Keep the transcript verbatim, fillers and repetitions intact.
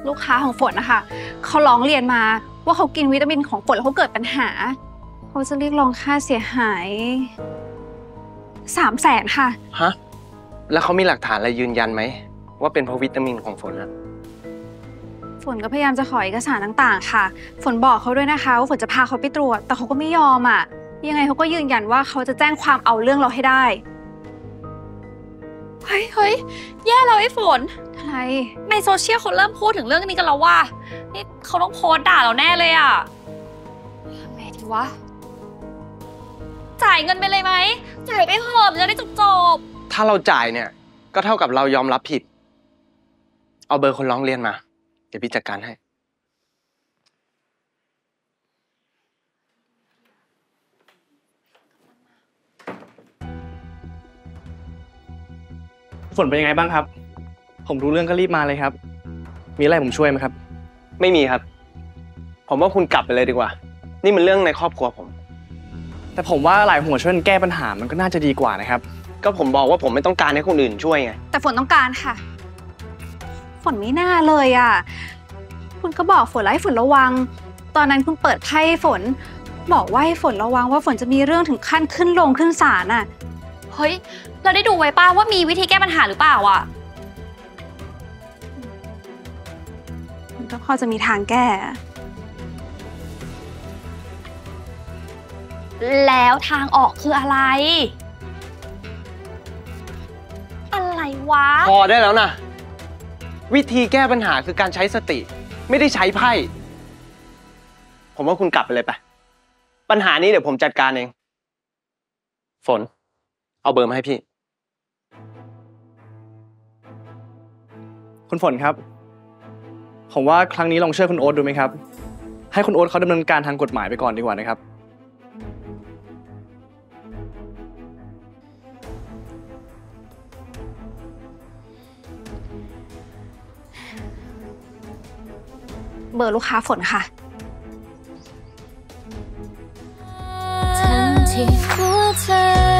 ลูกค้าของฝนนะคะเขาร้องเรียนมาว่าเขากินวิตามินของฝนแล้วเขาเกิดปัญหาเขาจะเรียกร้องค่าเสียหายสามแสนค่ะฮะแล้วเขามีหลักฐานอะไรยืนยันไหมว่าเป็นเพราะวิตามินของฝนอะฝนก็พยายามจะขอเอกสารต่างๆค่ะฝนบอกเขาด้วยนะคะว่าฝนจะพาเขาไปตรวจแต่เขาก็ไม่ยอมอ่ะยังไงเขาก็ยืนยันว่าเขาจะแจ้งความเอาเรื่องเราให้ได้เฮ้ยเฮ้ยแย่แล้วไอ้ฝนอะไรในโซเชียลเขาเริ่มพูดถึงเรื่องนี้กันแล้วว่านี่เขาต้องโพสต์ด่าเราแน่เลยอ่ะทำไงดีวะจ่ายเงินไปเลยไหมจ่ายไปเถอะจะได้จบๆถ้าเราจ่ายเนี่ยก็เท่ากับเรายอมรับผิดเอาเบอร์คนร้องเรียนมาเดี๋ยวพี่จัดการให้ฝนเป็นยังไงบ้างครับผมรู้เรื่องก็รีบมาเลยครับมีอะไรผมช่วยไหมครับไม่มีครับผมว่าคุณกลับไปเลยดีกว่านี่มันเรื่องในครอบครัวผมแต่ผมว่าหลายหัวช่วยแก้ปัญหามันก็น่าจะดีกว่านะครับก็ผมบอกว่าผมไม่ต้องการให้คนอื่นช่วยไงแต่ฝนต้องการค่ะฝนไม่น่าเลยอ่ะคุณก็บอกฝนแล้วให้ฝนระวังตอนนั้นคุณเปิดไพ่ให้ฝนบอกว่าให้ฝนระวังว่าฝนจะมีเรื่องถึงขั้นขึ้นลงขึ้นศาลอ่ะเฮ้ยเราได้ดูไว้ป้าว่ามีวิธีแก้ปัญหาหรือเปล่าอ่ะมันก็พอจะมีทางแก้แล้วทางออกคืออะไรอะไรวะพอได้แล้วนะวิธีแก้ปัญหาคือการใช้สติไม่ได้ใช้ไพ่ผมว่าคุณกลับไปเลยไปปัญหานี้เดี๋ยวผมจัดการเองฝนเอาเบอร์มาให้พี่คุณฝนครับผมว่าครั้งนี้ลองเชื่อคุณโอ๊ตดูไหมครับให้คุณโอ๊ตเขาดำเนินการทางกฎหมายไปก่อนดีกว่านะครับเบอร์ลูกค้าฝนค่ะทั้งที่หัวใจ